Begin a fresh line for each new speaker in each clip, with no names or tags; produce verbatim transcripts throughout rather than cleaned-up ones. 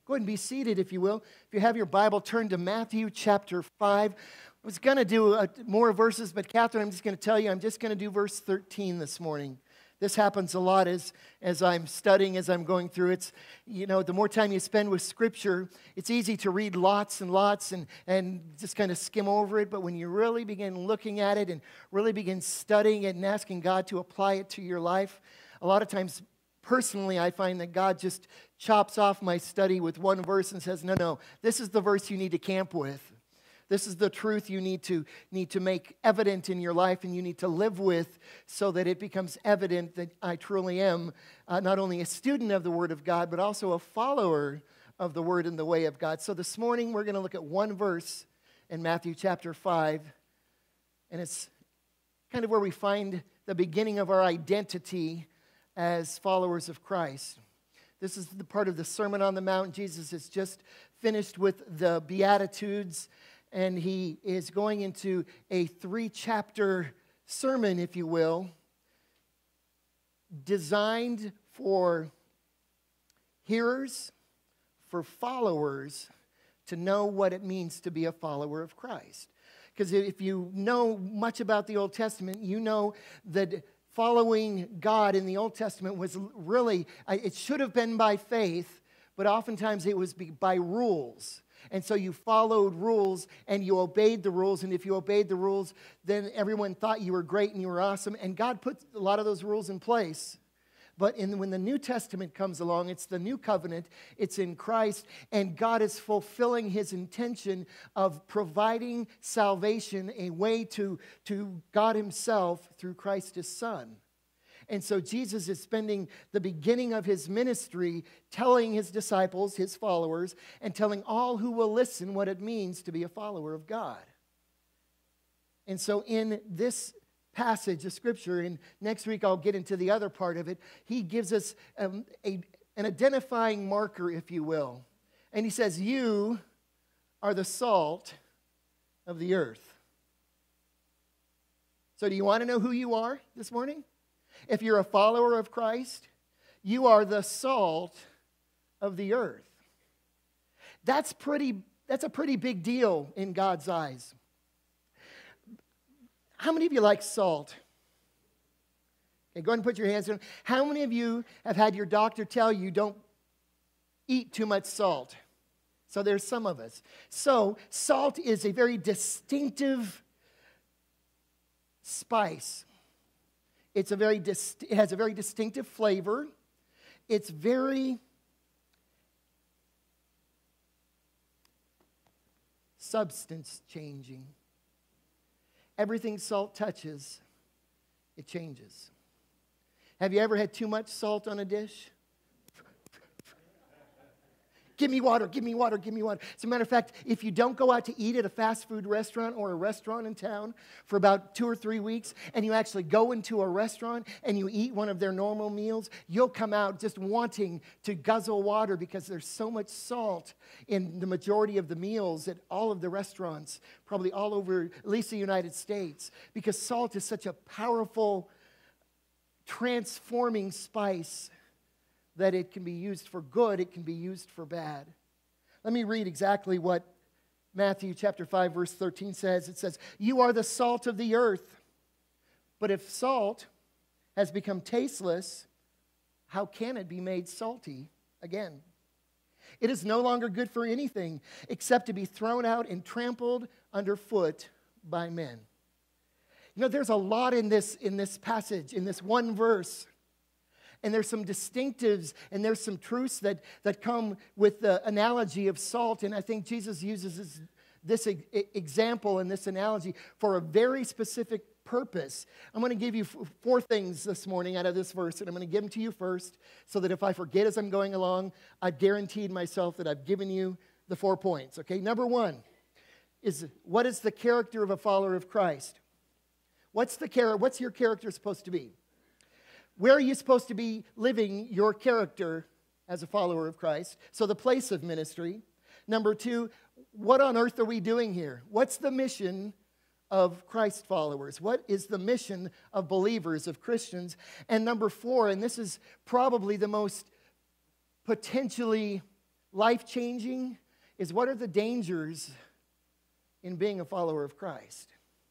Go ahead and be seated, if you will. If you have your Bible, turn to Matthew chapter five. I was going to do uh, more verses, but Catherine, I'm just going to tell you, I'm just going to do verse thirteen this morning. This happens a lot as, as I'm studying, as I'm going through. It's, you know, the more time you spend with Scripture, it's easy to read lots and lots and, and just kind of skim over it. But when you really begin looking at it and really begin studying it and asking God to apply it to your life, a lot of times, personally, I find that God just chops off my study with one verse and says, no, no, this is the verse you need to camp with. This is the truth you need to need to make evident in your life and you need to live with so that it becomes evident that I truly am uh, not only a student of the Word of God, but also a follower of the Word and the way of God. So this morning we're going to look at one verse in Matthew chapter five, and it's kind of where we find the beginning of our identity as followers of Christ. This is the part of the Sermon on the Mount. Jesus has just finished with the Beatitudes, and he is going into a three-chapter sermon, if you will, designed for hearers, for followers, to know what it means to be a follower of Christ. Because if you know much about the Old Testament, you know that following God in the Old Testament was really, it should have been by faith, but oftentimes it was by rules. And so you followed rules and you obeyed the rules. And if you obeyed the rules, then everyone thought you were great and you were awesome. And God put a lot of those rules in place. But in, when the New Testament comes along, it's the new covenant. It's in Christ. And God is fulfilling his intention of providing salvation, a way to, to God himself through Christ his Son. And so Jesus is spending the beginning of his ministry telling his disciples, his followers, and telling all who will listen what it means to be a follower of God. And so in this passage of Scripture, and next week I'll get into the other part of it, he gives us um, a, an identifying marker, if you will. And he says, you are the salt of the earth. So do you want to know who you are this morning? If you're a follower of Christ, you are the salt of the earth. That's pretty, that's a pretty big deal in God's eyes. How many of you like salt? Okay, go ahead and put your hands down. How many of you have had your doctor tell you don't eat too much salt? So there's some of us. So salt is a very distinctive spice. It's a very dist- it has a very distinctive flavor. It's very substance changing. Everything salt touches, it changes. Have you ever had too much salt on a dish? Give me water, give me water, give me water. As a matter of fact, if you don't go out to eat at a fast food restaurant or a restaurant in town for about two or three weeks, and you actually go into a restaurant and you eat one of their normal meals, you'll come out just wanting to guzzle water because there's so much salt in the majority of the meals at all of the restaurants, probably all over, at least the United States, because salt is such a powerful, transforming spice that it can be used for good, it can be used for bad. Let me read exactly what Matthew chapter five, verse thirteen says. It says, you are the salt of the earth, but if salt has become tasteless, how can it be made salty again? It is no longer good for anything except to be thrown out and trampled underfoot by men. You know, there's a lot in this, in this passage, in this one verse. And there's some distinctives and there's some truths that, that come with the analogy of salt. And I think Jesus uses this, this e- example and this analogy for a very specific purpose. I'm going to give you f- four things this morning out of this verse, and I'm going to give them to you first so that if I forget as I'm going along, I've guaranteed myself that I've given you the four points. Okay, number one is, what is the character of a follower of Christ? What's the char- What's your character supposed to be? Where are you supposed to be living your character as a follower of Christ? So the place of ministry. Number two, what on earth are we doing here? What's the mission of Christ followers? What is the mission of believers, of Christians? And number four, and this is probably the most potentially life-changing is, what are the dangers in being a follower of Christ?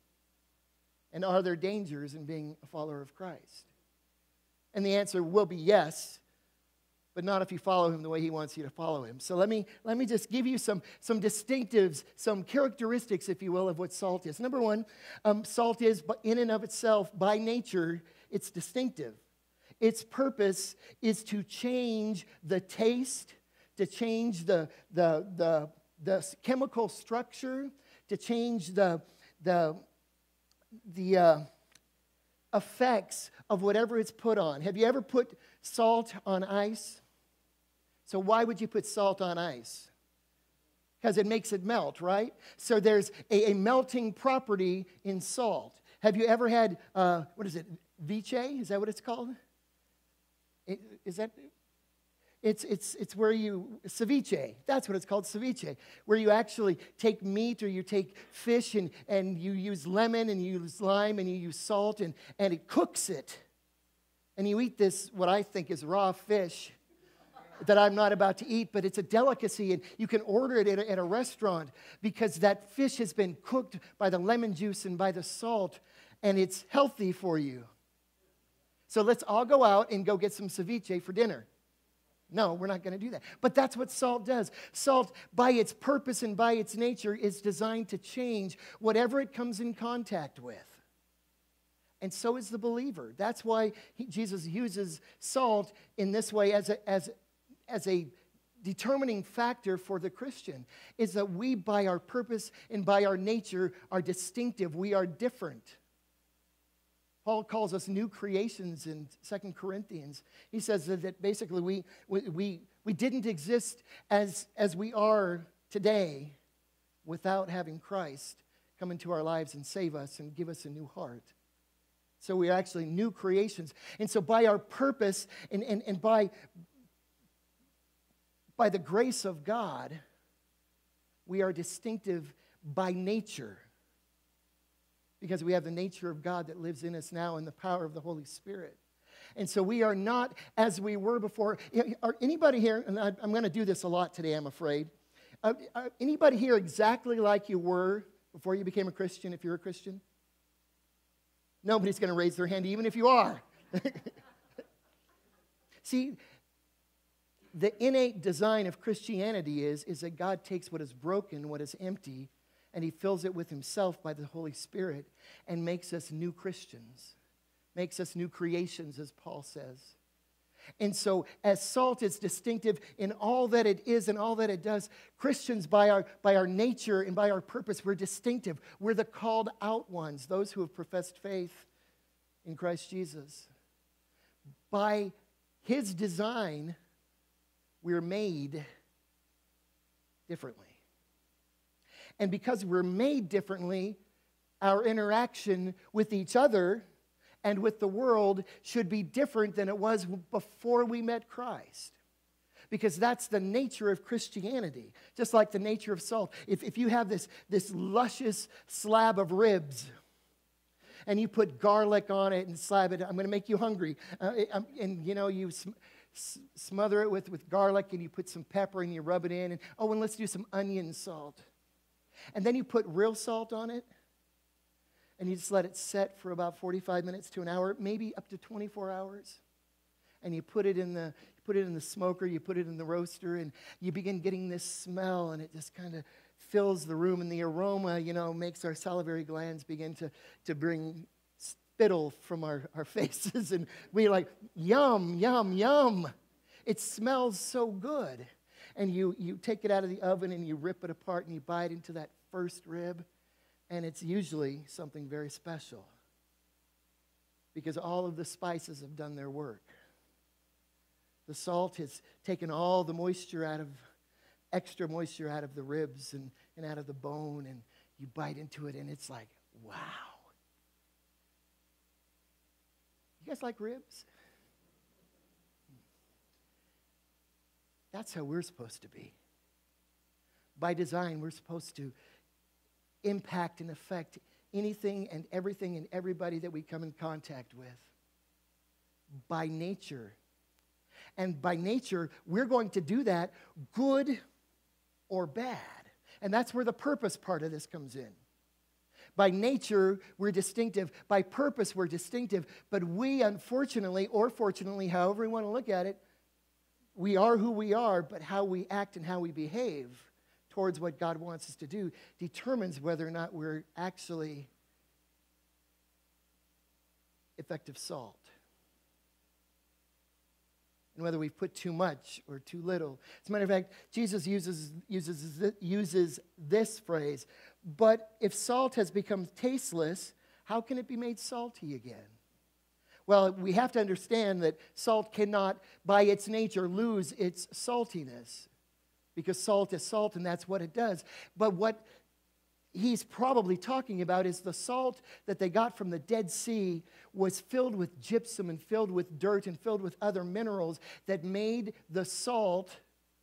And are there dangers in being a follower of Christ? And the answer will be yes, but not if you follow him the way he wants you to follow him. So let me, let me just give you some, some distinctives, some characteristics, if you will, of what salt is. Number one, um, salt is, in and of itself, by nature, it's distinctive. Its purpose is to change the taste, to change the, the, the, the chemical structure, to change the, the, the uh, effects of whatever it's put on. Have you ever put salt on ice? So why would you put salt on ice? Because it makes it melt, right? So there's a, a melting property in salt. Have you ever had, uh, what is it, viche? Is that what it's called? It, is that... It's, it's, it's where you, ceviche, that's what it's called, ceviche, where you actually take meat or you take fish and, and you use lemon and you use lime and you use salt and, and it cooks it. And you eat this, what I think is raw fish that I'm not about to eat, but it's a delicacy and you can order it at a, at a restaurant because that fish has been cooked by the lemon juice and by the salt and it's healthy for you. So let's all go out and go get some ceviche for dinner. No, we're not going to do that. But that's what salt does. Salt, by its purpose and by its nature, is designed to change whatever it comes in contact with. And so is the believer. That's why he, Jesus uses salt in this way as a, as, as a determining factor for the Christian, is that we, by our purpose and by our nature, are distinctive. We are different. Paul calls us new creations in Second Corinthians. He says that, that basically we, we, we didn't exist as, as we are today without having Christ come into our lives and save us and give us a new heart. So we are actually new creations. And so by our purpose and, and, and by, by the grace of God, we are distinctive by nature. Because we have the nature of God that lives in us now and the power of the Holy Spirit. And so we are not as we were before. Are anybody here, and I'm going to do this a lot today, I'm afraid. Uh, uh, anybody here exactly like you were before you became a Christian, if you're a Christian? Nobody's going to raise their hand, even if you are. See, the innate design of Christianity is, is that God takes what is broken, what is empty, and he fills it with himself by the Holy Spirit and makes us new Christians, makes us new creations, as Paul says. And so as salt is distinctive in all that it is and all that it does, Christians, by our, by our nature and by our purpose, we're distinctive. We're the called out ones, those who have professed faith in Christ Jesus. By his design, we're made differently. And because we're made differently, our interaction with each other and with the world should be different than it was before we met Christ. Because that's the nature of Christianity, just like the nature of salt. If, if you have this, this luscious slab of ribs, and you put garlic on it and slab it, I'm going to make you hungry. Uh, and, you know, you sm- smother it with, with garlic, and you put some pepper, and you rub it in. And, oh, and let's do some onion salt. And then you put real salt on it, and you just let it set for about forty-five minutes to an hour, maybe up to twenty-four hours. And you put it in the you put it in the smoker, you put it in the roaster, and you begin getting this smell, and it just kind of fills the room, and the aroma, you know, makes our salivary glands begin to, to bring spittle from our, our faces, and we're like, yum, yum, yum. It smells so good. And you, you take it out of the oven and you rip it apart and you bite into that first rib. And it's usually something very special. Because all of the spices have done their work. The salt has taken all the moisture out of, extra moisture out of the ribs and, and out of the bone. And you bite into it and it's like, wow. You guys like ribs? That's how we're supposed to be. By design, we're supposed to impact and affect anything and everything and everybody that we come in contact with. By nature. And by nature, we're going to do that, good or bad. And that's where the purpose part of this comes in. By nature, we're distinctive. By purpose, we're distinctive. But we, unfortunately, or fortunately, however we want to look at it, we are who we are, but how we act and how we behave towards what God wants us to do determines whether or not we're actually effective salt. And whether we've put too much or too little. As a matter of fact, Jesus uses, uses, uses this phrase, but if salt has become tasteless, how can it be made salty again? Well, we have to understand that salt cannot, by its nature, lose its saltiness. Because salt is salt, and that's what it does. But what he's probably talking about is the salt that they got from the Dead Sea was filled with gypsum and filled with dirt and filled with other minerals that made the salt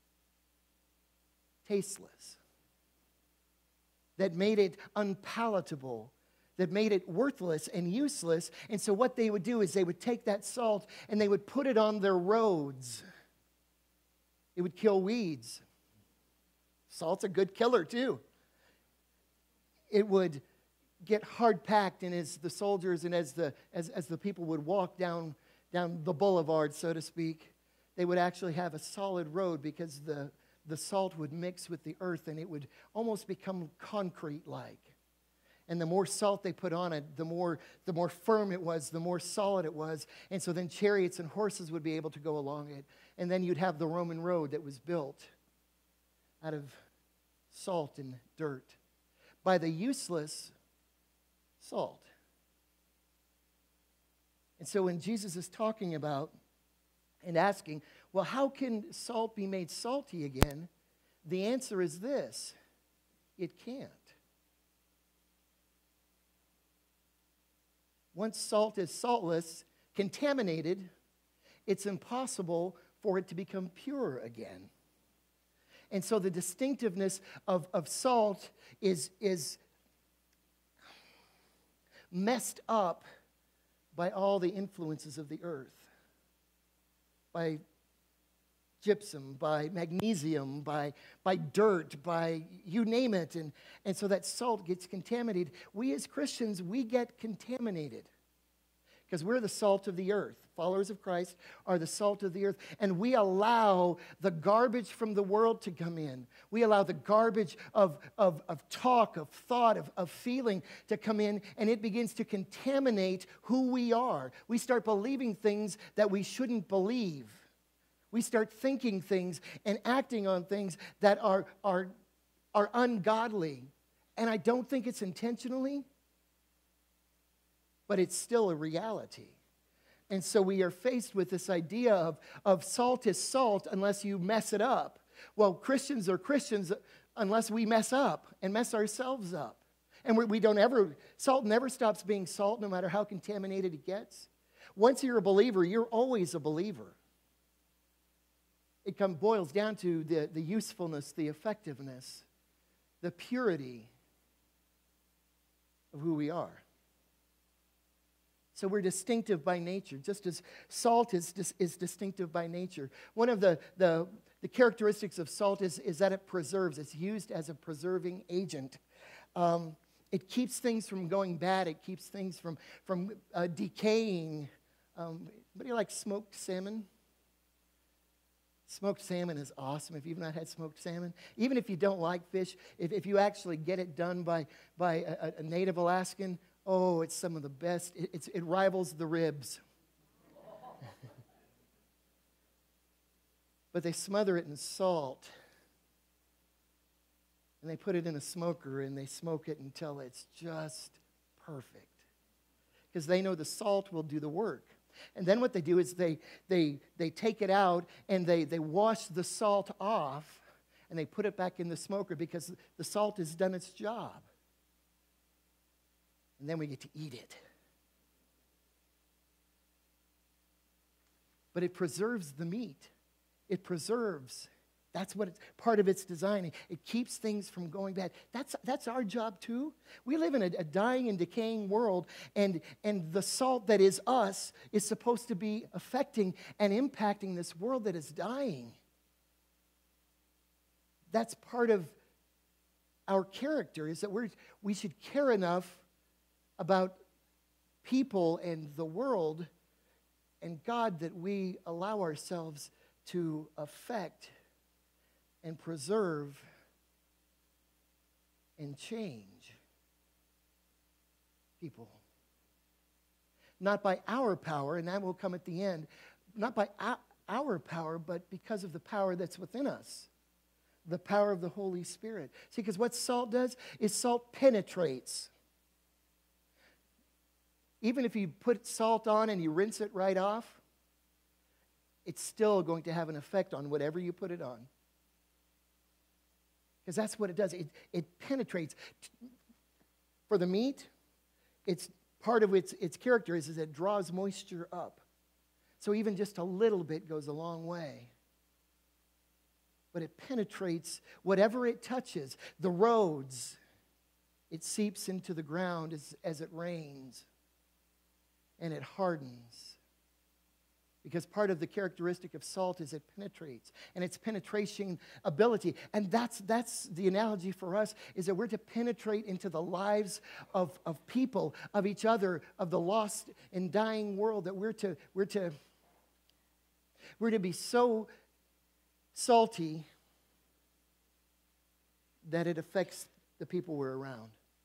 tasteless, that made it unpalatable, that made it worthless and useless. And so what they would do is they would take that salt and they would put it on their roads. It would kill weeds. Salt's a good killer too. It would get hard packed, and as the soldiers and as the as, as the people would walk down down the boulevard, so to speak, they would actually have a solid road because the the salt would mix with the earth and it would almost become concrete-like. And the more salt they put on it, the more the more firm it was, the more solid it was. And so then chariots and horses would be able to go along it. And then you'd have the Roman road that was built out of salt and dirt by the useless salt. And so when Jesus is talking about and asking, well, how can salt be made salty again? The answer is this: it can't. Once salt is saltless, contaminated, it's impossible for it to become pure again. And so the distinctiveness of, of salt is, is messed up by all the influences of the earth. By gypsum, by magnesium, by, by dirt, by you name it. And, and so that salt gets contaminated. We as Christians, we get contaminated because we're the salt of the earth. Followers of Christ are the salt of the earth. And we allow the garbage from the world to come in. We allow the garbage of, of, of talk, of thought, of, of feeling to come in, and it begins to contaminate who we are. We start believing things that we shouldn't believe. We start thinking things and acting on things that are, are, are ungodly. And I don't think it's intentionally, but it's still a reality. And so we are faced with this idea of, of salt is salt unless you mess it up. Well, Christians are Christians unless we mess up and mess ourselves up. And we, we don't ever, salt never stops being salt no matter how contaminated it gets. Once you're a believer, you're always a believer. It come, boils down to the, the usefulness, the effectiveness, the purity of who we are. So we're distinctive by nature, just as salt is, is distinctive by nature. One of the, the, the characteristics of salt is, is that it preserves. It's used as a preserving agent. Um, it keeps things from going bad. It keeps things from, from uh, decaying. Um, anybody like smoked salmon? Smoked salmon is awesome. If you've not had smoked salmon, even if you don't like fish, if, if you actually get it done by, by a, a native Alaskan, oh, it's some of the best. It, it's, it rivals the ribs. But they smother it in salt. And they put it in a smoker and they smoke it until it's just perfect. Because they know the salt will do the work. And then what they do is they, they, they take it out and they, they wash the salt off and they put it back in the smoker because the salt has done its job. And then we get to eat it. But it preserves the meat. It preserves That's what it's, part of its designing. It keeps things from going bad. That's, that's our job too. We live in a, a dying and decaying world, and, and the salt that is us is supposed to be affecting and impacting this world that is dying. That's part of our character, is that we're, we should care enough about people and the world and God that we allow ourselves to affect and preserve and change people. Not by our power, and that will come at the end, not by our power, but because of the power that's within us, the power of the Holy Spirit. See, because what salt does is salt penetrates. Even if you put salt on and you rinse it right off, it's still going to have an effect on whatever you put it on. Because that's what it does. It, it penetrates. For the meat, it's part of its, its character is, is it draws moisture up. So even just a little bit goes a long way. But it penetrates whatever it touches. The roads, it seeps into the ground as, as it rains. And it hardens. Because part of the characteristic of salt is it penetrates, and its penetration ability. And that's, that's the analogy for us, is that we're to penetrate into the lives of, of people, of each other, of the lost and dying world, that we're to, we're to, we're to be so salty that it affects the people we're around.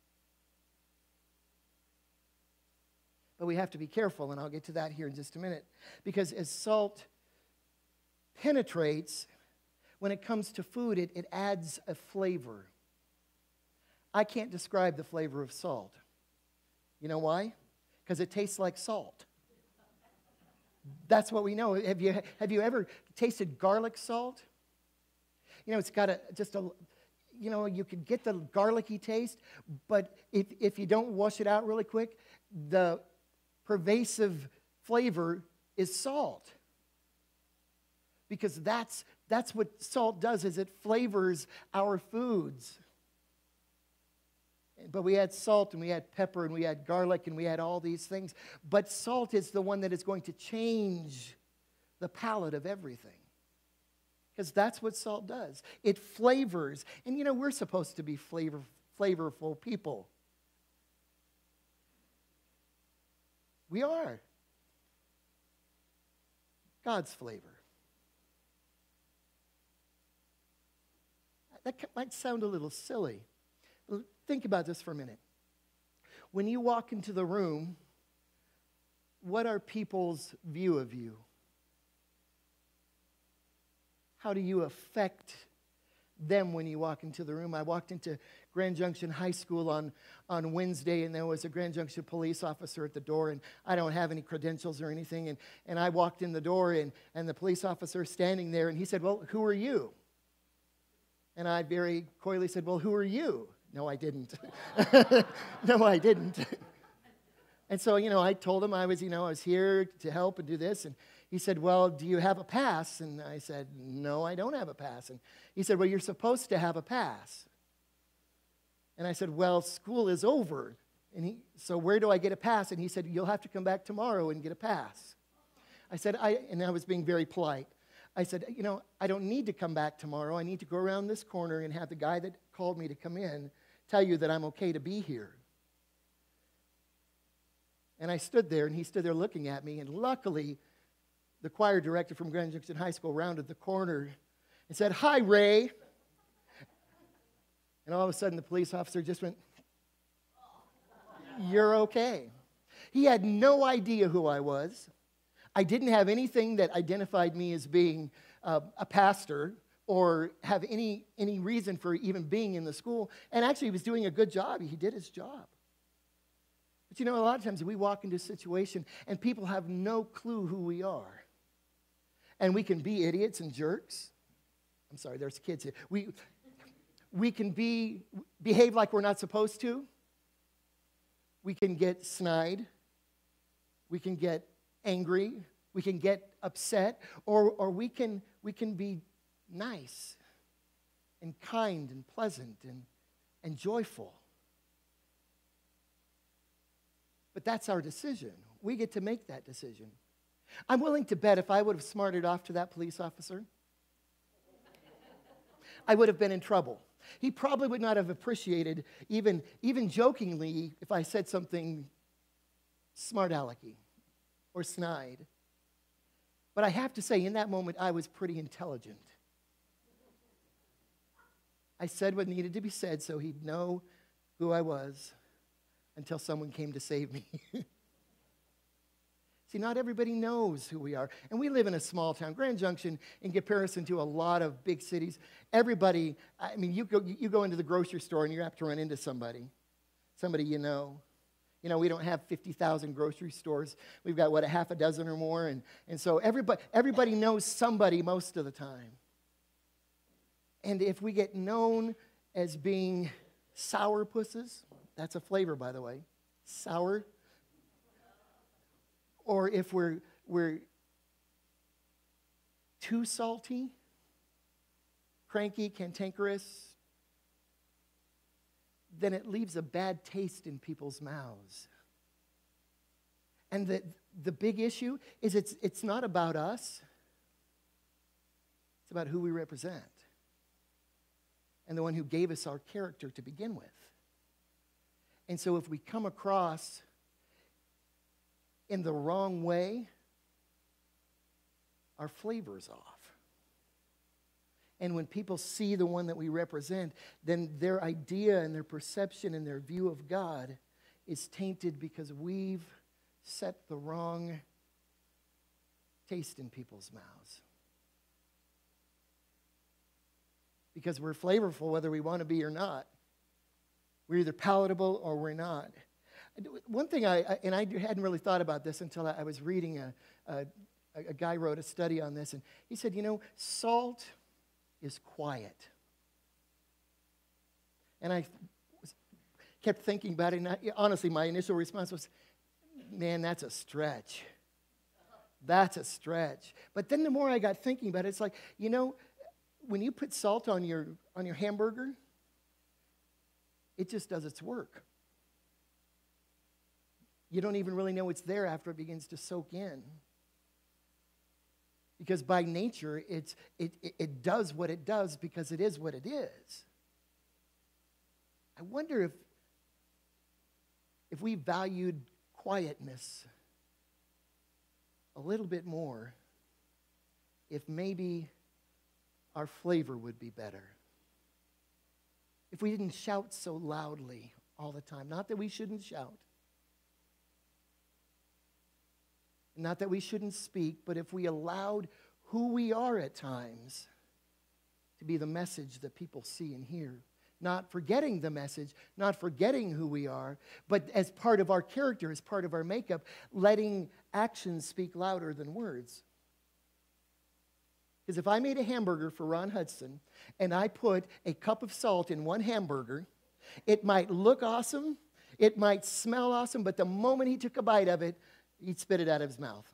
But we have to be careful, and I'll get to that here in just a minute. Because as salt penetrates, when it comes to food, it, it adds a flavor. I can't describe the flavor of salt. You know why? Because it tastes like salt. That's what we know. Have you, have you ever tasted garlic salt? You know, it's got a, just a, you know, you could get the garlicky taste, but if, if you don't wash it out really quick, the pervasive flavor is salt. Because that's, that's what salt does, is it flavors our foods. But we had salt, and we had pepper, and we had garlic, and we had all these things. But salt is the one that is going to change the palate of everything. Because that's what salt does. It flavors. And you know, we're supposed to be flavor, flavorful people. We are. God's flavor. That might sound a little silly. But think about this for a minute. When you walk into the room, what are people's view of you? How do you affect them when you walk into the room? I walked into Grand Junction High School on, on Wednesday, and there was a Grand Junction police officer at the door, and I don't have any credentials or anything, and, and I walked in the door, and, and the police officer standing there, and he said, "Well, who are you?" And I very coyly said, "Well, who are you?" No, I didn't. No, I didn't. And so, you know, I told him I was, you know, I was here to help and do this, and he said, "Well, do you have a pass?" And I said, "No, I don't have a pass." And he said, "Well, you're supposed to have a pass." And I said, "Well, school is over. And he, so where do I get a pass?" And he said, "You'll have to come back tomorrow and get a pass." I said, I, and I was being very polite. I said, "You know, I don't need to come back tomorrow. I need to go around this corner and have the guy that called me to come in tell you that I'm okay to be here." And I stood there, and he stood there looking at me, and luckily, the choir director from Grand Junction High School rounded the corner and said, "Hi, Ray." And all of a sudden, the police officer just went, "You're okay." He had no idea who I was. I didn't have anything that identified me as being uh, a pastor or have any, any reason for even being in the school. And actually, he was doing a good job. He did his job. But you know, a lot of times we walk into a situation and people have no clue who we are. And we can be idiots and jerks. I'm sorry, there's kids here. We, we can be behave like we're not supposed to. We can get snide. We can get angry. We can get upset. Or, or we can, we can be nice and kind and pleasant and, and joyful. But that's our decision. We get to make that decision. I'm willing to bet if I would have smarted off to that police officer, I would have been in trouble. He probably would not have appreciated, even, even jokingly, if I said something smart-alecky or snide. But I have to say, in that moment, I was pretty intelligent. I said what needed to be said so he'd know who I was until someone came to save me. See, not everybody knows who we are. And we live in a small town. Grand Junction, in comparison to a lot of big cities, everybody, I mean, you go, you go into the grocery store and you have to run into somebody, somebody you know. You know, we don't have fifty thousand grocery stores. We've got, what, a half a dozen or more? And, and so everybody, everybody knows somebody most of the time. And if we get known as being sourpusses, that's a flavor, by the way, sour. Or if we're, we're too salty, cranky, cantankerous, then it leaves a bad taste in people's mouths. And the, the big issue is it's, it's not about us. It's about who we represent. And the one who gave us our character to begin with. And so if we come across in the wrong way, our flavor's off. And when people see the one that we represent, then their idea and their perception and their view of God is tainted because we've set the wrong taste in people's mouths. Because we're flavorful whether we want to be or not. We're either palatable or we're not. One thing, I, I and I hadn't really thought about this until I, I was reading, a, a, a guy wrote a study on this, and he said, you know, salt is quiet. And I kept thinking about it, and I, honestly, my initial response was, man, that's a stretch. That's a stretch. But then the more I got thinking about it, it's like, you know, when you put salt on your on your hamburger, it just does its work. You don't even really know it's there after it begins to soak in. Because by nature, it's, it, it, it does what it does because it is what it is. I wonder if, if we valued quietness a little bit more, if maybe our flavor would be better. If we didn't shout so loudly all the time. Not that we shouldn't shout. Not that we shouldn't speak, but if we allowed who we are at times to be the message that people see and hear. Not forgetting the message, not forgetting who we are, but as part of our character, as part of our makeup, letting actions speak louder than words. Because if I made a hamburger for Ron Hudson and I put a cup of salt in one hamburger, it might look awesome, it might smell awesome, but the moment he took a bite of it, he'd spit it out of his mouth.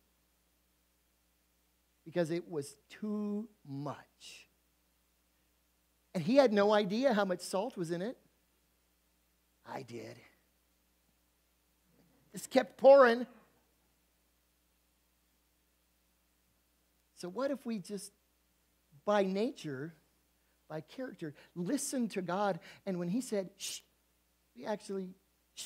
Because it was too much. And he had no idea how much salt was in it. I did. Just kept pouring. So what if we just, by nature, by character, listen to God, and when he said, shh, we actually shh.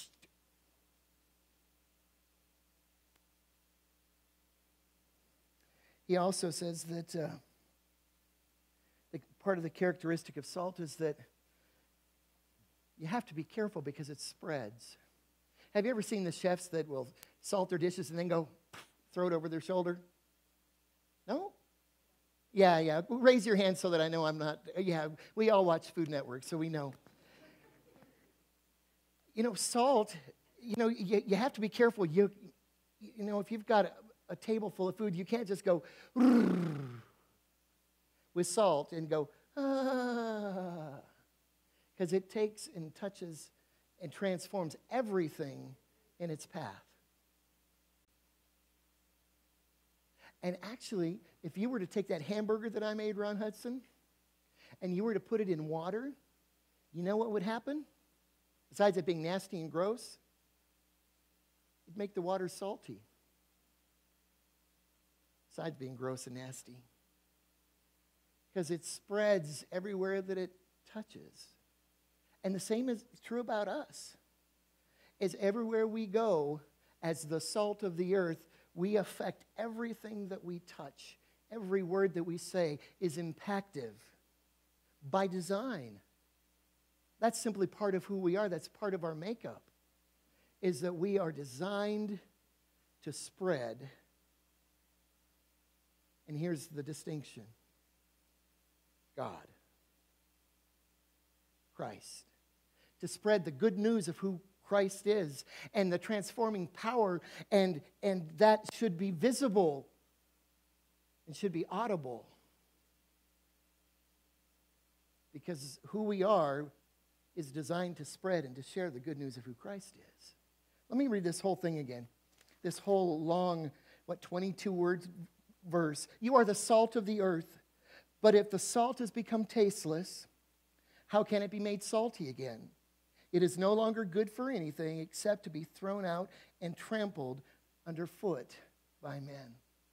He also says that uh, the, part of the characteristic of salt is that you have to be careful because it spreads. Have you ever seen the chefs that will salt their dishes and then go throw it over their shoulder? No? Yeah, yeah. Raise your hand so that I know I'm not. Yeah, we all watch Food Network, so we know. You know, salt, you know, you, you have to be careful. You, you know, if you've got a, a table full of food, you can't just go with salt and go, ah, because it takes and touches and transforms everything in its path. And actually, if you were to take that hamburger that I made, Ron Hudson, and you were to put it in water, you know what would happen? Besides it being nasty and gross, it'd make the water salty. Besides being gross and nasty. Because it spreads everywhere that it touches. And the same is true about us. Is everywhere we go, as the salt of the earth, we affect everything that we touch. Every word that we say is impactive by design. That's simply part of who we are. That's part of our makeup. Is that we are designed to spread. And here's the distinction. God. Christ. To spread the good news of who Christ is and the transforming power, and, and that should be visible and should be audible. Because who we are is designed to spread and to share the good news of who Christ is. Let me read this whole thing again. This whole long, what, twenty-two words verse. You are the salt of the earth, but if the salt has become tasteless, how can it be made salty again? It is no longer good for anything except to be thrown out and trampled underfoot by men.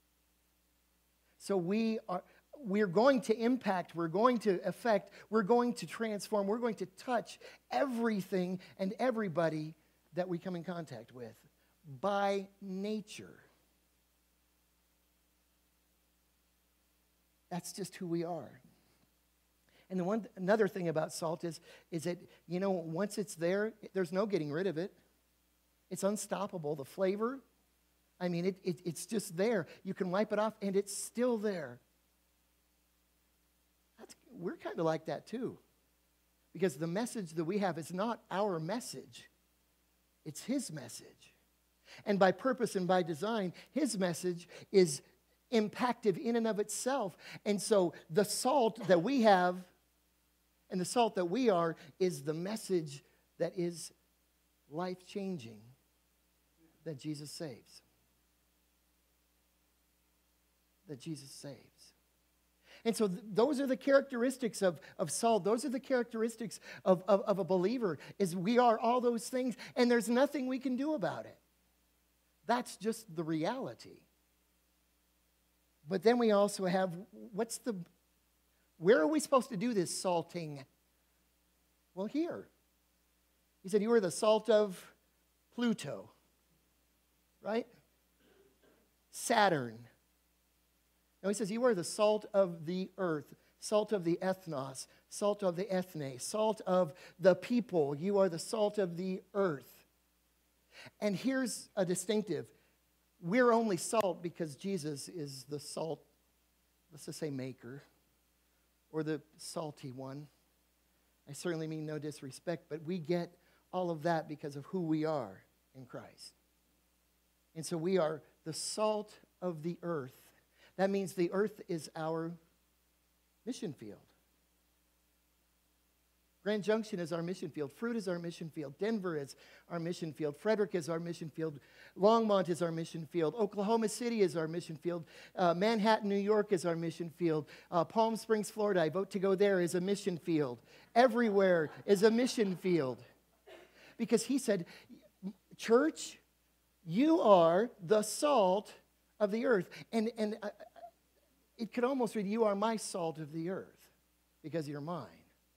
So we are we're going to impact, we're going to affect, we're going to transform, we're going to touch everything and everybody that we come in contact with by nature. That's just who we are. And the one another thing about salt is, is that, you know, once it's there, there's no getting rid of it. It's unstoppable. The flavor, I mean, it, it, it's just there. You can wipe it off, and it's still there. That's, we're kind of like that, too. Because the message that we have is not our message. It's His message. And by purpose and by design, His message is impactive in and of itself. And so the salt that we have and the salt that we are is the message that is life-changing, that Jesus saves. That Jesus saves. And so th- those are the characteristics of, of salt. Those are the characteristics of, of, of a believer, is we are all those things, and there's nothing we can do about it. That's just the reality. But then we also have, what's the, where are we supposed to do this salting? Well, here. He said, you are the salt of Pluto, right? Saturn. No, he says, you are the salt of the earth, salt of the ethnos, salt of the ethne, salt of the people. You are the salt of the earth. And here's a distinctive. We're only salt because Jesus is the salt, let's just say maker, or the salty one. I certainly mean no disrespect, but we get all of that because of who we are in Christ. And so we are the salt of the earth. That means the earth is our mission field. Grand Junction is our mission field. Fruit is our mission field. Denver is our mission field. Frederick is our mission field. Longmont is our mission field. Oklahoma City is our mission field. Uh, Manhattan, New York is our mission field. Uh, Palm Springs, Florida, I vote to go there, is a mission field. Everywhere is a mission field. Because he said, church, you are the salt of the earth. And, and uh, it could almost read, you are my salt of the earth, because you're mine.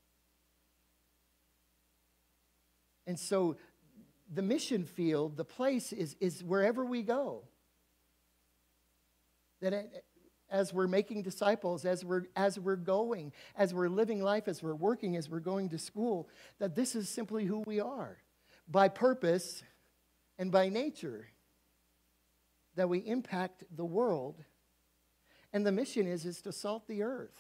And so the mission field, the place is, is wherever we go. That it, as we're making disciples, as we're, as we're going, as we're living life, as we're working, as we're going to school, that this is simply who we are. By purpose and by nature. That we impact the world. And the mission is, is to salt the earth.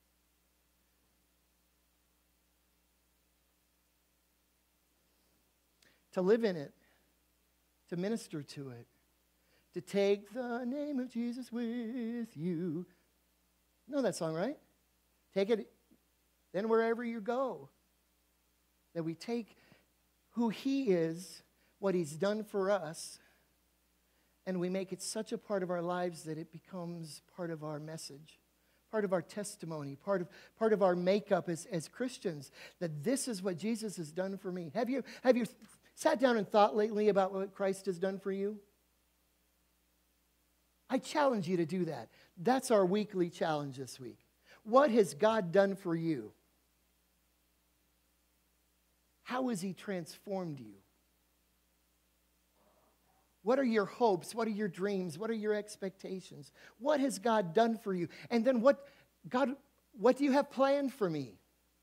To live in it, to minister to it, to take the name of Jesus with you. You know that song, right? Take it, then wherever you go. That we take who He is, what He's done for us, And we make it such a part of our lives that it becomes part of our message, part of our testimony, part of, part of our makeup as, as Christians, that this is what Jesus has done for me. Have you, have you sat down and thought lately about what Christ has done for you? I challenge you to do that. That's our weekly challenge this week. What has God done for you? How has He transformed you? What are your hopes? What are your dreams? What are your expectations? What has God done for you? And then what, God, what do you have planned for me?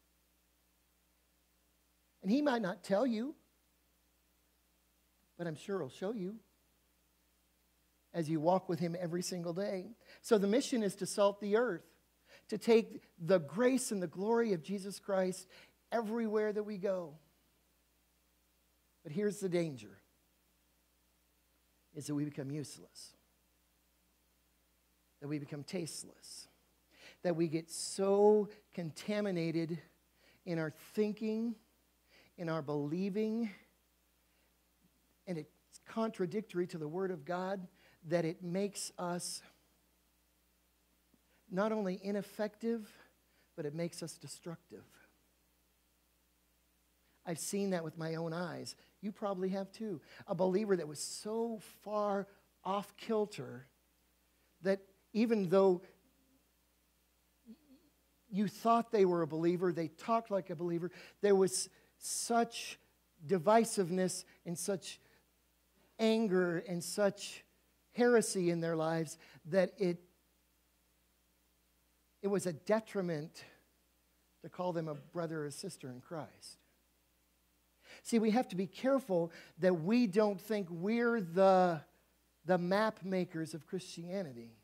And He might not tell you, but I'm sure He'll show you as you walk with Him every single day. So the mission is to salt the earth, to take the grace and the glory of Jesus Christ everywhere that we go. But here's the danger, is that we become useless, that we become tasteless, that we get so contaminated in our thinking, in our believing, and it's contradictory to the Word of God, that it makes us not only ineffective, but it makes us destructive. I've seen that with my own eyes. You probably have too. A believer that was so far off kilter that even though you thought they were a believer, they talked like a believer, there was such divisiveness and such anger and such heresy in their lives that it, it was a detriment to call them a brother or sister in Christ. See, we have to be careful that we don't think we're the, the map makers of Christianity.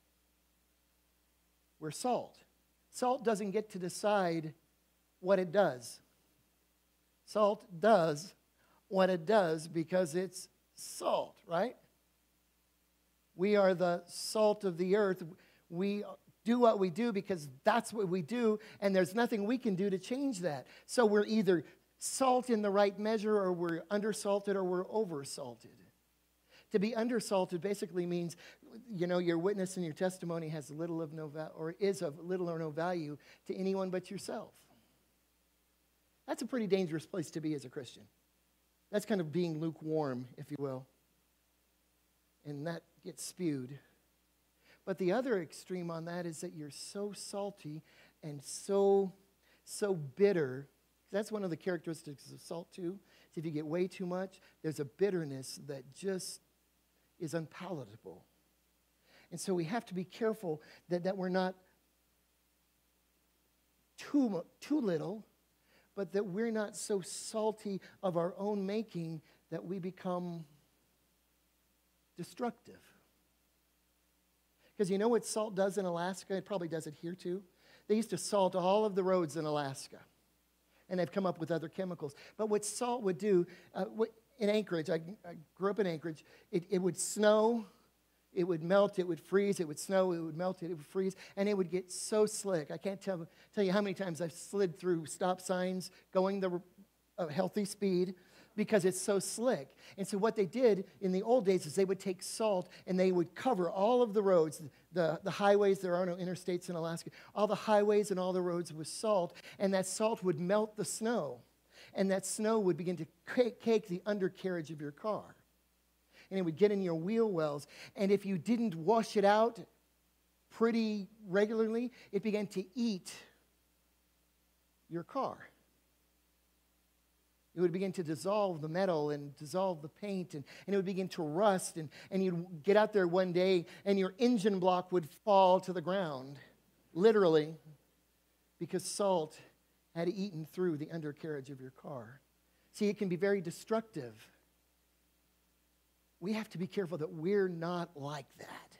We're salt. Salt doesn't get to decide what it does. Salt does what it does because it's salt, right? We are the salt of the earth. We do what we do because that's what we do, and there's nothing we can do to change that. So we're either salt in the right measure, or we're undersalted, or we're oversalted. To be undersalted basically means, you know, your witness and your testimony has little of no value, or is of little or no value to anyone but yourself. That's a pretty dangerous place to be as a Christian. That's kind of being lukewarm, if you will. And that gets spewed. But the other extreme on that is that you're so salty and so, so bitter. That's one of the characteristics of salt too. Is if you get way too much, there's a bitterness that just is unpalatable. And so we have to be careful that, that we're not too, too little, but that we're not so salty of our own making that we become destructive. Because you know what salt does in Alaska? It probably does it here too. They used to salt all of the roads in Alaska. And they've come up with other chemicals. But what salt would do, uh, in Anchorage, I, I grew up in Anchorage, it, it would snow, it would melt, it would freeze, it would snow, it would melt, it would freeze, and it would get so slick. I can't tell, tell you how many times I've slid through stop signs going the uh, healthy speed because it's so slick. And so what they did in the old days is they would take salt and they would cover all of the roads, the, the highways. There are no interstates in Alaska. All the highways and all the roads with salt, and that salt would melt the snow. And that snow would begin to cake, cake the undercarriage of your car. And it would get in your wheel wells. And if you didn't wash it out pretty regularly, it began to eat your car. It would begin to dissolve the metal and dissolve the paint, and, and it would begin to rust, and, and you'd get out there one day, and your engine block would fall to the ground, literally, because salt had eaten through the undercarriage of your car. See, it can be very destructive. We have to be careful that we're not like that.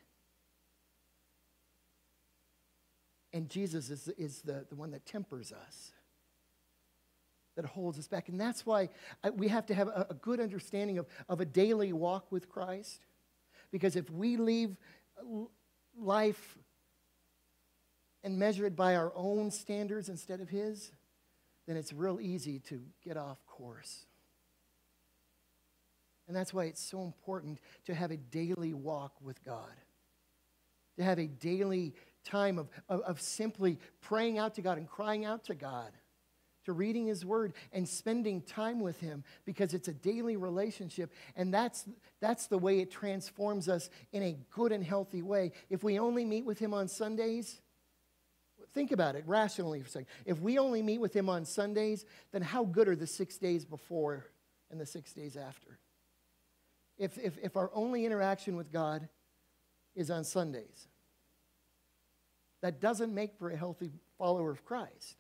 And Jesus is, is the, the one that tempers us, that holds us back. And that's why we have to have a, a good understanding of, of a daily walk with Christ. Because if we leave life and measure it by our own standards instead of His, then it's real easy to get off course. And that's why it's so important to have a daily walk with God, to have a daily time of, of, of simply praying out to God and crying out to God, to reading His Word and spending time with Him, because it's a daily relationship, and that's, that's the way it transforms us in a good and healthy way. If we only meet with Him on Sundays, think about it rationally for a second. If we only meet with Him on Sundays, then how good are the six days before and the six days after? If, if, if our only interaction with God is on Sundays, that doesn't make for a healthy follower of Christ.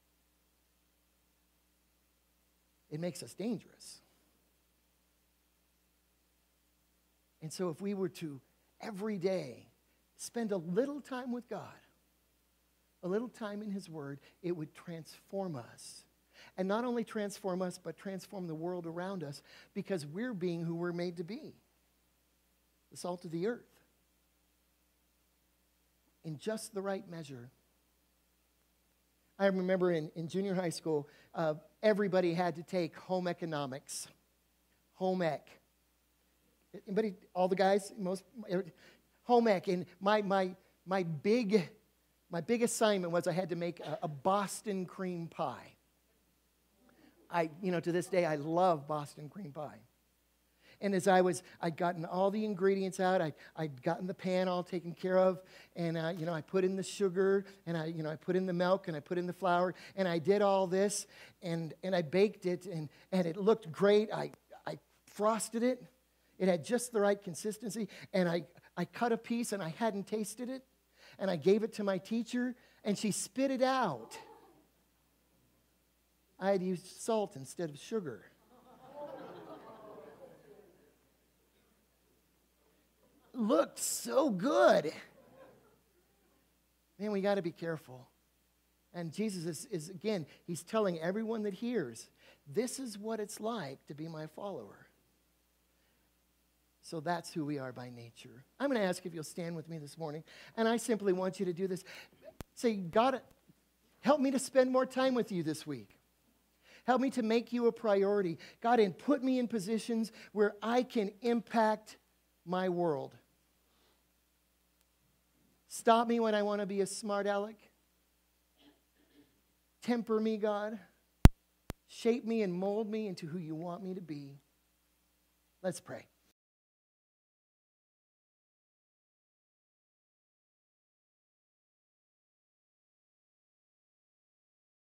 It makes us dangerous. And so if we were to every day spend a little time with God, a little time in His Word, it would transform us. And not only transform us, but transform the world around us, because we're being who we're made to be, the salt of the earth. In just the right measure. I remember in, in junior high school, uh, everybody had to take home economics. Home ec. Anybody, all the guys, most, home ec. And my, my, my, big, my big assignment was I had to make a, a Boston cream pie. I, you know, to this day, I love Boston cream pie. And as I was, I'd gotten all the ingredients out. I, I'd gotten the pan all taken care of. And, uh, you know, I put in the sugar, and I, you know, I put in the milk, and I put in the flour, and I did all this, and, and I baked it, and, and it looked great. I, I frosted it. It had just the right consistency. And I, I cut a piece, and I hadn't tasted it. And I gave it to my teacher, and she spit it out. I had used salt instead of sugar. Looked so good. Man, we got to be careful. And Jesus is, is, again, He's telling everyone that hears, this is what it's like to be my follower. So that's who we are by nature. I'm going to ask if you'll stand with me this morning, and I simply want you to do this. Say, God, help me to spend more time with you this week. Help me to make you a priority. God, and put me in positions where I can impact my world. Stop me when I want to be a smart aleck. Temper me, God. Shape me and mold me into who you want me to be. Let's pray.